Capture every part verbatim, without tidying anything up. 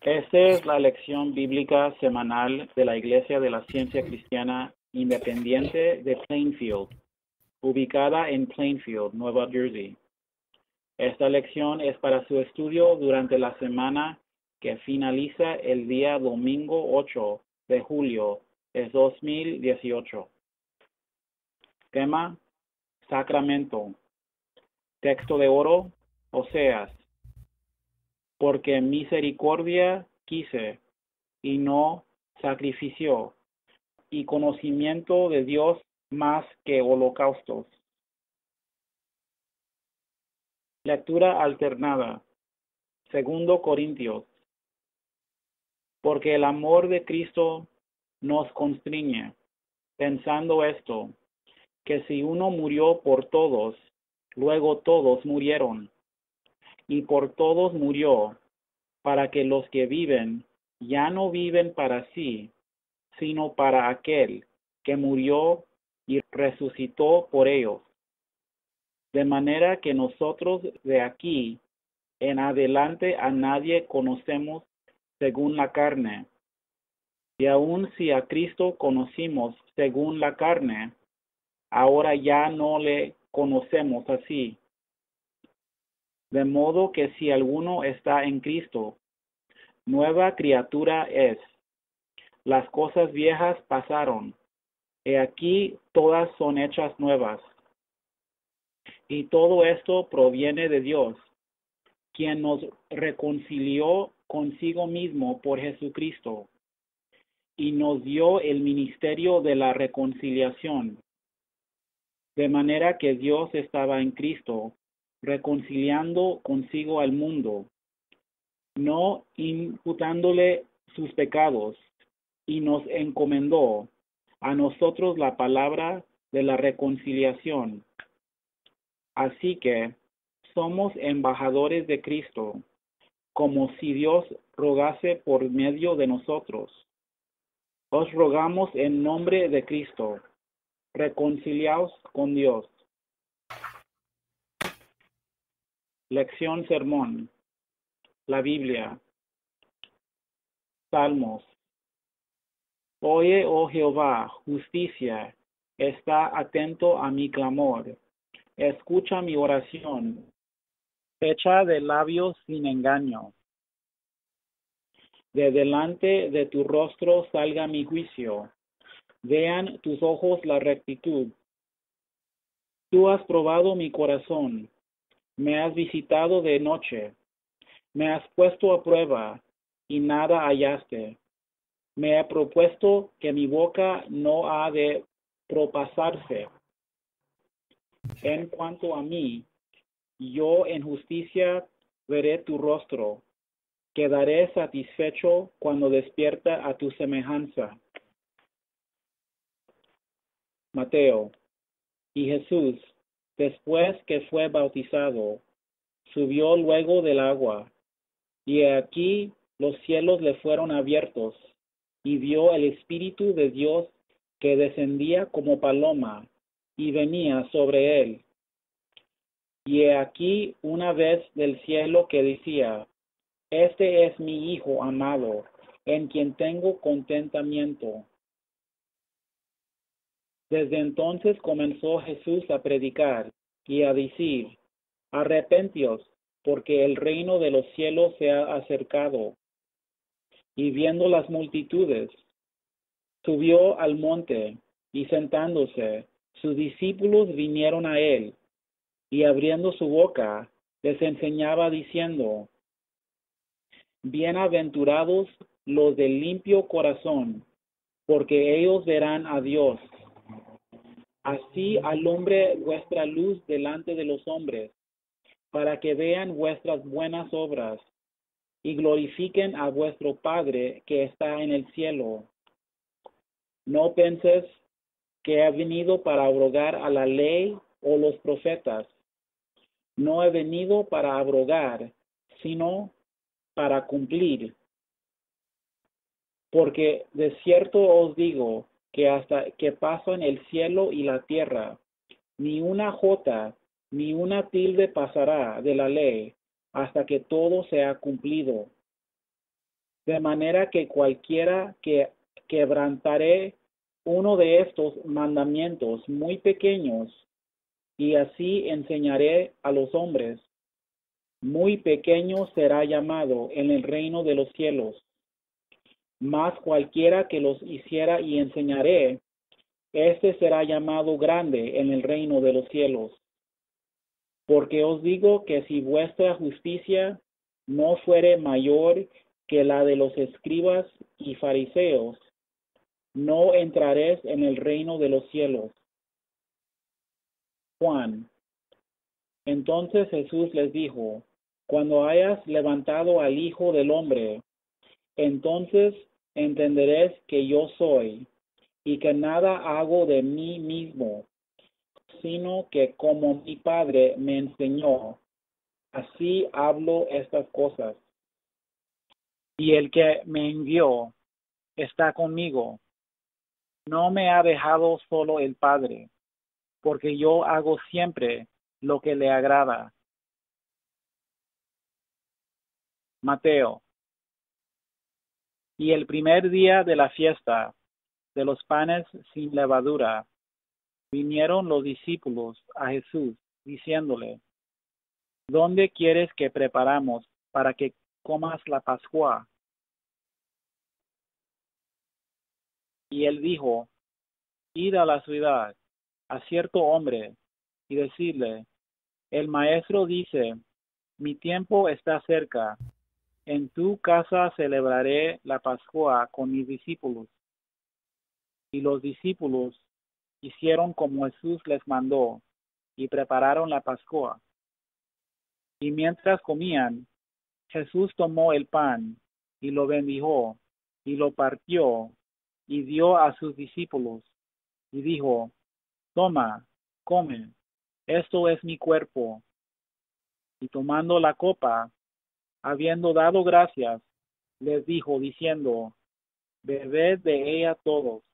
Esta es la lección bíblica semanal de la Iglesia de la Ciencia Cristiana Independiente de Plainfield, ubicada en Plainfield, Nueva Jersey. Esta lección es para su estudio durante la semana que finaliza el día domingo ocho de julio de dos mil dieciocho. Tema: Sacramento. Texto de oro: Oseas. Porque misericordia quise, y no sacrificio, y conocimiento de Dios más que holocaustos. Lectura alternada. Segundo Corintios. Porque el amor de Cristo nos constriñe, pensando esto, que si uno murió por todos, luego todos murieron, y por todos murió, para que los que viven ya no viven para sí, sino para aquel que murió y resucitó por ellos. De manera que nosotros de aquí en adelante a nadie conocemos según la carne. Y aun si a Cristo conocimos según la carne, ahora ya no le conocemos así. De modo que si alguno está en Cristo, nueva criatura es. Las cosas viejas pasaron, he aquí todas son hechas nuevas. Y todo esto proviene de Dios, quien nos reconcilió consigo mismo por Jesucristo, y nos dio el ministerio de la reconciliación. De manera que Dios estaba en Cristo, reconciliando consigo al mundo, no imputándole sus pecados, y nos encomendó a nosotros la palabra de la reconciliación. Así que somos embajadores de Cristo, como si Dios rogase por medio de nosotros. Os rogamos en nombre de Cristo, reconciliaos con Dios. Lección sermón. La Biblia. Salmos. Oye, oh Jehová, justicia, está atento a mi clamor. Escucha mi oración, hecha de labios sin engaño. De delante de tu rostro salga mi juicio, vean tus ojos la rectitud. Tú has probado mi corazón, me has visitado de noche, me has puesto a prueba, y nada hallaste. Me he propuesto que mi boca no ha de propasarse. En cuanto a mí, yo en justicia veré tu rostro. Quedaré satisfecho cuando despierta a tu semejanza. Mateo. Y Jesús, después que fue bautizado, subió luego del agua, y aquí los cielos le fueron abiertos, y vio el Espíritu de Dios que descendía como paloma, y venía sobre él. Y he aquí una vez del cielo que decía: Este es mi Hijo amado, en quien tengo contentamiento. Desde entonces comenzó Jesús a predicar y a decir: Arrepentíos, porque el reino de los cielos se ha acercado. Y viendo las multitudes, subió al monte, y sentándose, sus discípulos vinieron a él, y abriendo su boca, les enseñaba diciendo: Bienaventurados los de limpio corazón, porque ellos verán a Dios. Así alumbre vuestra luz delante de los hombres, para que vean vuestras buenas obras, y glorifiquen a vuestro Padre que está en el cielo. No penses que he venido para abrogar a la ley o los profetas. No he venido para abrogar, sino para cumplir. Porque de cierto os digo que hasta que pasan el cielo y la tierra, ni una jota ni una tilde pasará de la ley, hasta que todo sea cumplido. De manera que cualquiera que quebrantare uno de estos mandamientos muy pequeños, y así enseñaré a los hombres, muy pequeño será llamado en el reino de los cielos. Mas cualquiera que los hiciera y enseñaré, éste será llamado grande en el reino de los cielos. Porque os digo que si vuestra justicia no fuere mayor que la de los escribas y fariseos, no entraréis en el reino de los cielos. Juan. Entonces Jesús les dijo, cuando hayas levantado al Hijo del Hombre, entonces entenderéis que yo soy, y que nada hago de mí mismo, sino que como mi Padre me enseñó, así hablo estas cosas. Y el que me envió está conmigo. No me ha dejado solo el Padre, porque yo hago siempre lo que le agrada. Mateo. Y el primer día de la fiesta de los panes sin levadura, vinieron los discípulos a Jesús, diciéndole, ¿dónde quieres que preparamos para que comas la Pascua? Y él dijo, id a la ciudad, a cierto hombre, y decirle, el maestro dice, mi tiempo está cerca, en tu casa celebraré la Pascua con mis discípulos. Y los discípulos hicieron como Jesús les mandó, y prepararon la Pascua. Y mientras comían, Jesús tomó el pan, y lo bendijo, y lo partió, y dio a sus discípulos, y dijo, toma, come, esto es mi cuerpo. Y tomando la copa, habiendo dado gracias, les dijo, diciendo, bebed de ella todos,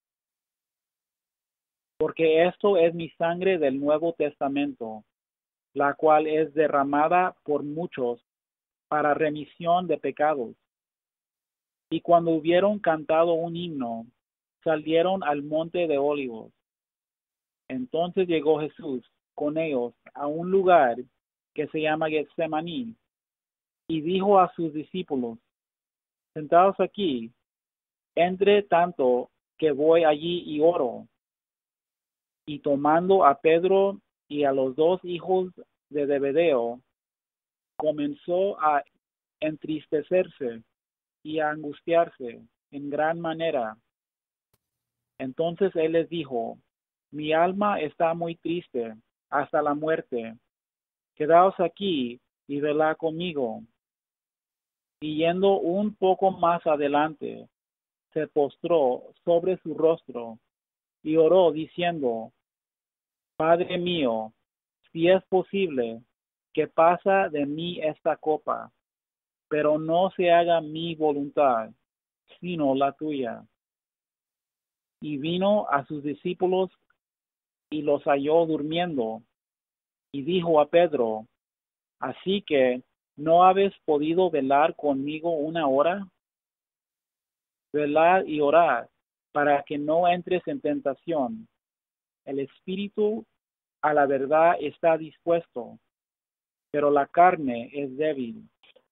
porque esto es mi sangre del Nuevo Testamento, la cual es derramada por muchos para remisión de pecados. Y cuando hubieron cantado un himno, salieron al monte de Olivos. Entonces llegó Jesús con ellos a un lugar que se llama Getsemaní, y dijo a sus discípulos, sentados aquí, entre tanto que voy allí y oro. Y tomando a Pedro y a los dos hijos de Zebedeo, comenzó a entristecerse y a angustiarse en gran manera. Entonces él les dijo, mi alma está muy triste hasta la muerte. Quedaos aquí y velad conmigo. Y yendo un poco más adelante, se postró sobre su rostro y oró diciendo, Padre mío, si es posible, que pasa de mí esta copa, pero no se haga mi voluntad, sino la tuya. Y vino a sus discípulos y los halló durmiendo, y dijo a Pedro, así que, ¿no habéis podido velar conmigo una hora? Velad y orad, para que no entres en tentación. El espíritu a la verdad está dispuesto, pero la carne es débil.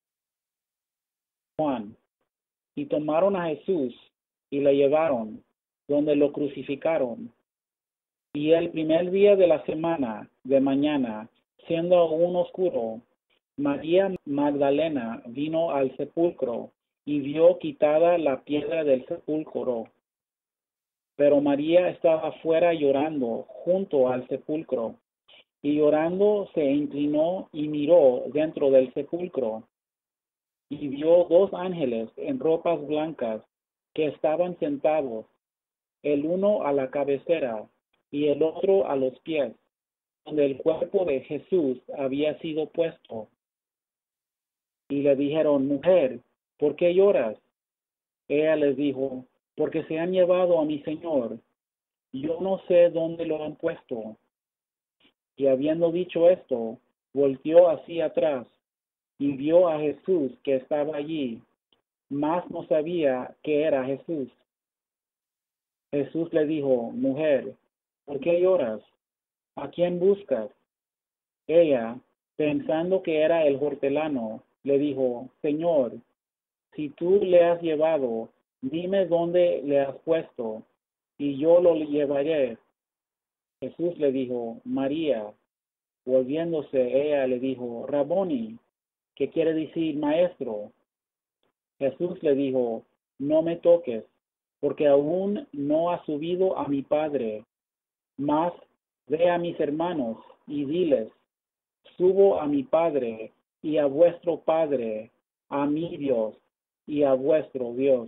Juan. Y tomaron a Jesús y le llevaron, donde lo crucificaron. Y el primer día de la semana, de mañana, siendo aún oscuro, María Magdalena vino al sepulcro y vio quitada la piedra del sepulcro. Pero María estaba fuera llorando junto al sepulcro, y llorando se inclinó y miró dentro del sepulcro, y vio dos ángeles en ropas blancas que estaban sentados, el uno a la cabecera y el otro a los pies, donde el cuerpo de Jesús había sido puesto. Y le dijeron, mujer, ¿por qué lloras? Ella les dijo, porque se han llevado a mi Señor. Yo no sé dónde lo han puesto. Y habiendo dicho esto, volteó hacia atrás y vio a Jesús que estaba allí, mas no sabía que era Jesús. Jesús le dijo, mujer, ¿por qué lloras? ¿A quién buscas? Ella, pensando que era el hortelano, le dijo, Señor, si tú le has llevado, dime dónde le has puesto, y yo lo llevaré. Jesús le dijo, María. Volviéndose, ella le dijo, Raboni, que quiere decir maestro. Jesús le dijo, no me toques, porque aún no ha subido a mi Padre, mas ve a mis hermanos y diles, subo a mi Padre y a vuestro Padre, a mi Dios y a vuestro Dios.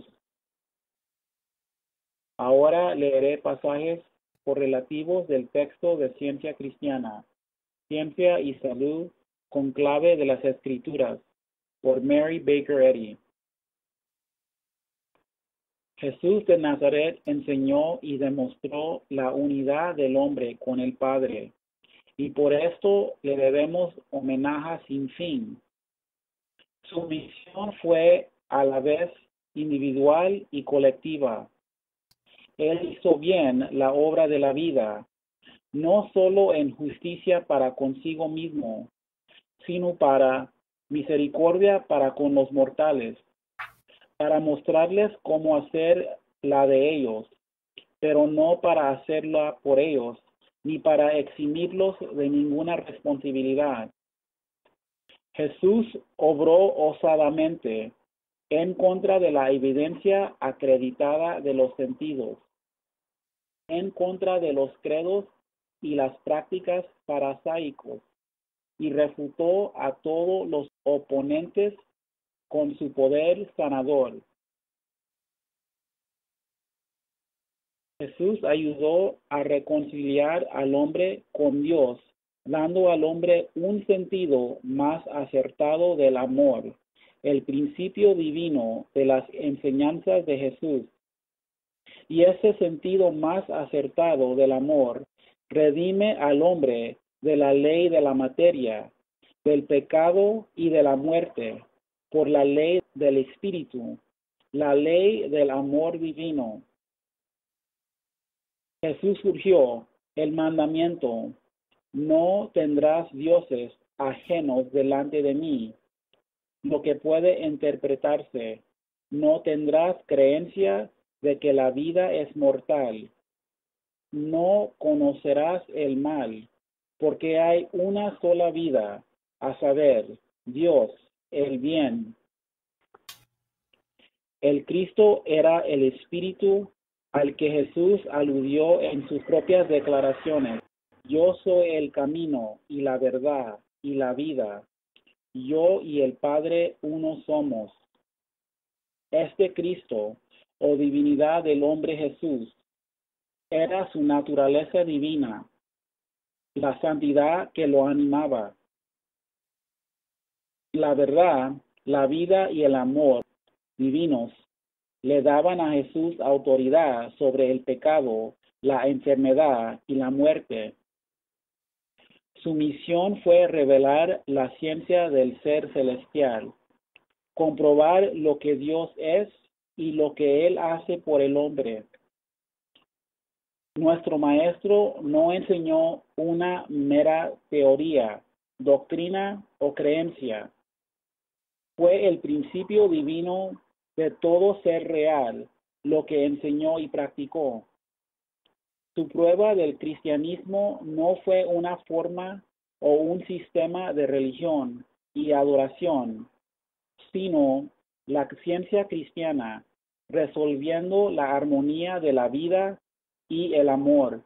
Ahora leeré pasajes correlativos del texto de Ciencia Cristiana, Ciencia y Salud con clave de las Escrituras, por Mary Baker Eddy. Jesús de Nazaret enseñó y demostró la unidad del hombre con el Padre, y por esto le debemos homenaje sin fin. Su misión fue a la vez individual y colectiva. Él hizo bien la obra de la vida, no solo en justicia para consigo mismo, sino para misericordia para con los mortales, para mostrarles cómo hacer la de ellos, pero no para hacerla por ellos, ni para eximirlos de ninguna responsabilidad. Jesús obró osadamente en contra de la evidencia acreditada de los sentidos, en contra de los credos y las prácticas farisaicos, y refutó a todos los oponentes con su poder sanador. Jesús ayudó a reconciliar al hombre con Dios, dando al hombre un sentido más acertado del amor, el principio divino de las enseñanzas de Jesús. Y ese sentido más acertado del amor redime al hombre de la ley de la materia, del pecado y de la muerte, por la ley del Espíritu, la ley del amor divino. Jesús surgió el mandamiento, no tendrás dioses ajenos delante de mí, lo que puede interpretarse, no tendrás creencia de que la vida es mortal, no conocerás el mal, porque hay una sola vida, a saber, Dios, el bien. El Cristo era el Espíritu al que Jesús aludió en sus propias declaraciones. Yo soy el camino y la verdad y la vida. Yo y el Padre uno somos. Este Cristo, o divinidad del hombre Jesús, era su naturaleza divina, la santidad que lo animaba. La verdad, la vida y el amor divinos le daban a Jesús autoridad sobre el pecado, la enfermedad y la muerte. Su misión fue revelar la ciencia del ser celestial, comprobar lo que Dios es y lo que Él hace por el hombre. Nuestro maestro no enseñó una mera teoría, doctrina o creencia. Fue el principio divino de todo ser real, lo que enseñó y practicó. Su prueba del cristianismo no fue una forma o un sistema de religión y adoración, sino la ciencia cristiana, resolviendo la armonía de la vida y el amor.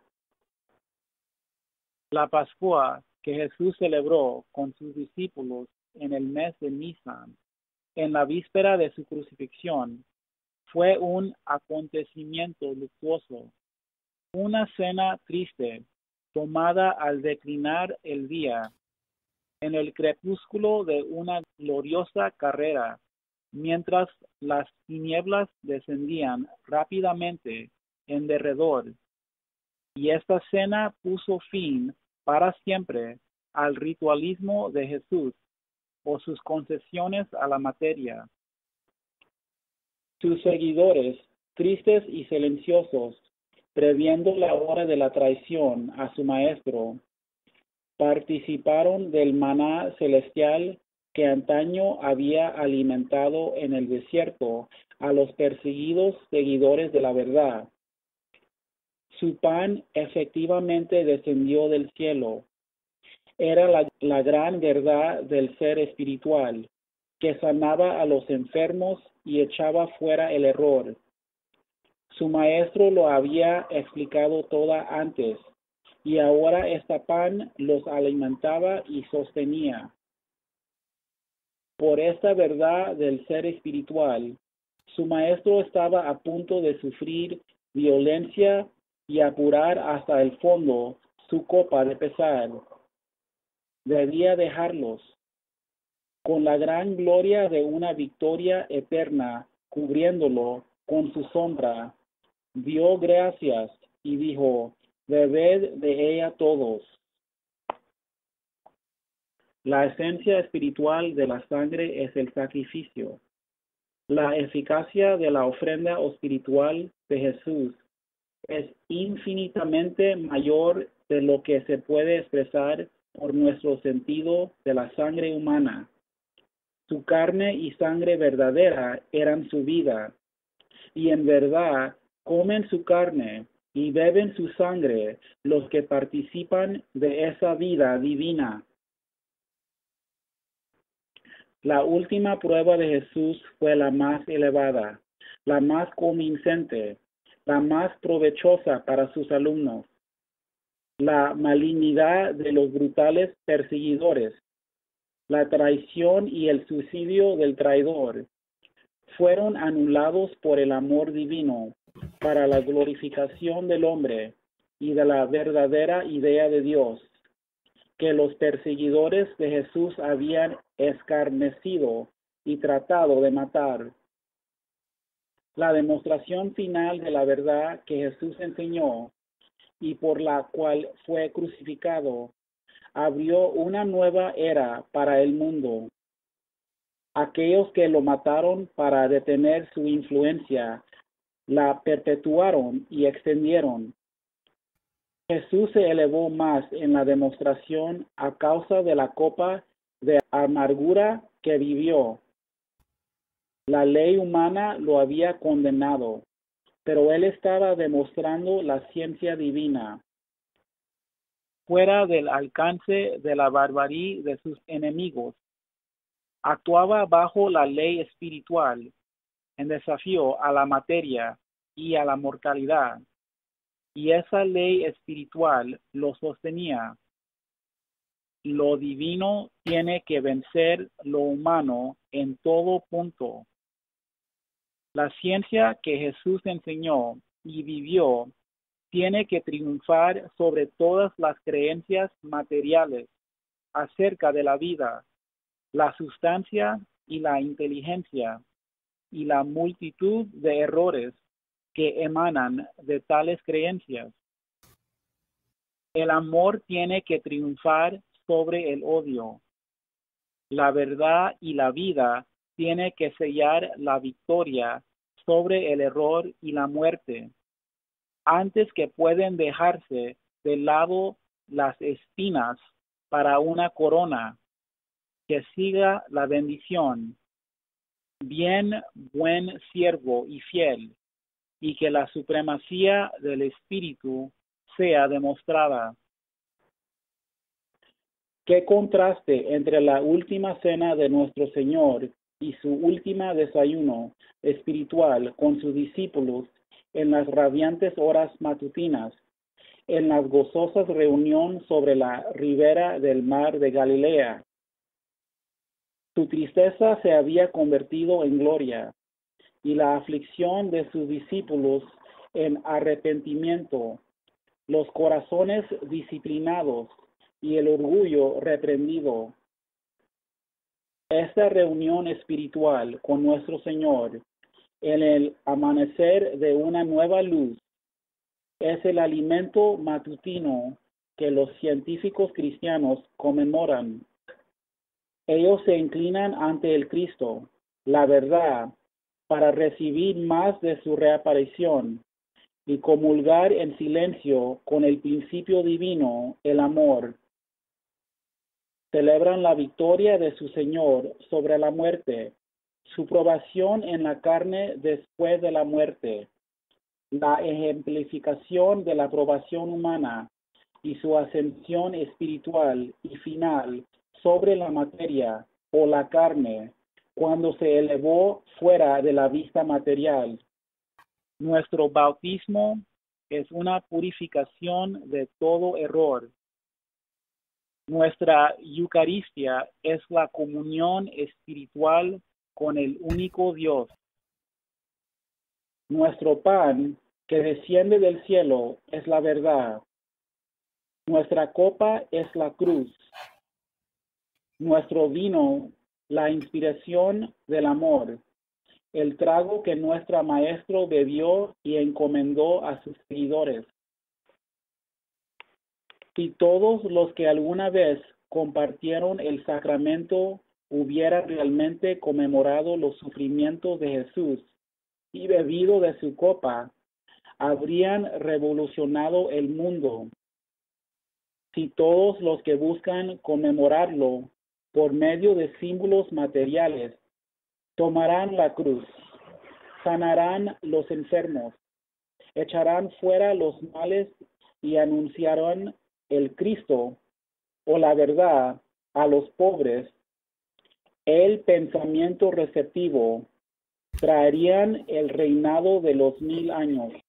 La Pascua que Jesús celebró con sus discípulos en el mes de Nisan, en la víspera de su crucifixión, fue un acontecimiento luctuoso, una cena triste, tomada al declinar el día, en el crepúsculo de una gloriosa carrera, mientras las tinieblas descendían rápidamente en derredor, y esta cena puso fin para siempre al ritualismo de Jesús o sus concesiones a la materia. Sus seguidores, tristes y silenciosos, previendo la hora de la traición a su maestro, participaron del maná celestial que antaño había alimentado en el desierto a los perseguidos seguidores de la verdad. Su pan efectivamente descendió del cielo. Era la, la gran verdad del ser espiritual, que sanaba a los enfermos y echaba fuera el error. Su maestro lo había explicado toda antes, y ahora este pan los alimentaba y sostenía. Por esta verdad del ser espiritual, su maestro estaba a punto de sufrir violencia y apurar hasta el fondo su copa de pesar. Debía dejarlos. Con la gran gloria de una victoria eterna cubriéndolo con su sombra, dio gracias y dijo, bebed de ella todos. La esencia espiritual de la sangre es el sacrificio. La eficacia de la ofrenda espiritual de Jesús es infinitamente mayor de lo que se puede expresar por nuestro sentido de la sangre humana. Su carne y sangre verdadera eran su vida, y en verdad comen su carne y beben su sangre los que participan de esa vida divina. La última prueba de Jesús fue la más elevada, la más convincente, la más provechosa para sus alumnos. La malignidad de los brutales perseguidores, la traición y el suicidio del traidor fueron anulados por el amor divino para la glorificación del hombre y de la verdadera idea de Dios, que los perseguidores de Jesús habían escarnecido y tratado de matar. La demostración final de la verdad que Jesús enseñó y por la cual fue crucificado, abrió una nueva era para el mundo. Aquellos que lo mataron para detener su influencia, la perpetuaron y extendieron. Jesús se elevó más en la demostración a causa de la copa de amargura que vivió. La ley humana lo había condenado, pero él estaba demostrando la ciencia divina. Fuera del alcance de la barbarie de sus enemigos, actuaba bajo la ley espiritual, en desafío a la materia y a la mortalidad, y esa ley espiritual lo sostenía. Lo divino tiene que vencer lo humano en todo punto. La ciencia que Jesús enseñó y vivió tiene que triunfar sobre todas las creencias materiales acerca de la vida, la sustancia y la inteligencia, y la multitud de errores que emanan de tales creencias. El amor tiene que triunfar sobre el odio. La verdad y la vida tiene que sellar la victoria sobre el error y la muerte, antes que pueden dejarse de lado las espinas para una corona. Que siga la bendición. Bien, buen siervo y fiel, y que la supremacía del Espíritu sea demostrada. Qué contraste entre la última cena de nuestro Señor y su última desayuno espiritual con sus discípulos en las radiantes horas matutinas, en la gozosa reunión sobre la ribera del mar de Galilea. Su tristeza se había convertido en gloria, y la aflicción de sus discípulos en arrepentimiento, los corazones disciplinados y el orgullo reprendido. Esta reunión espiritual con nuestro Señor en el amanecer de una nueva luz es el alimento matutino que los científicos cristianos conmemoran. Ellos se inclinan ante el Cristo, la verdad, para recibir más de su reaparición y comulgar en silencio con el principio divino, el amor. Celebran la victoria de su Señor sobre la muerte, su probación en la carne después de la muerte, la ejemplificación de la probación humana y su ascensión espiritual y final sobre la materia o la carne, cuando se elevó fuera de la vista material. Nuestro bautismo es una purificación de todo error. Nuestra Eucaristía es la comunión espiritual con el único Dios. Nuestro pan que desciende del cielo es la verdad. Nuestra copa es la cruz. Nuestro vino, la inspiración del amor, el trago que nuestro Maestro bebió y encomendó a sus seguidores. Si todos los que alguna vez compartieron el sacramento hubieran realmente conmemorado los sufrimientos de Jesús y bebido de su copa, habrían revolucionado el mundo. Si todos los que buscan conmemorarlo por medio de símbolos materiales tomarán la cruz, sanarán los enfermos, echarán fuera los males y anunciarán el Cristo o la verdad a los pobres, el pensamiento receptivo, traerían el reinado de los mil años.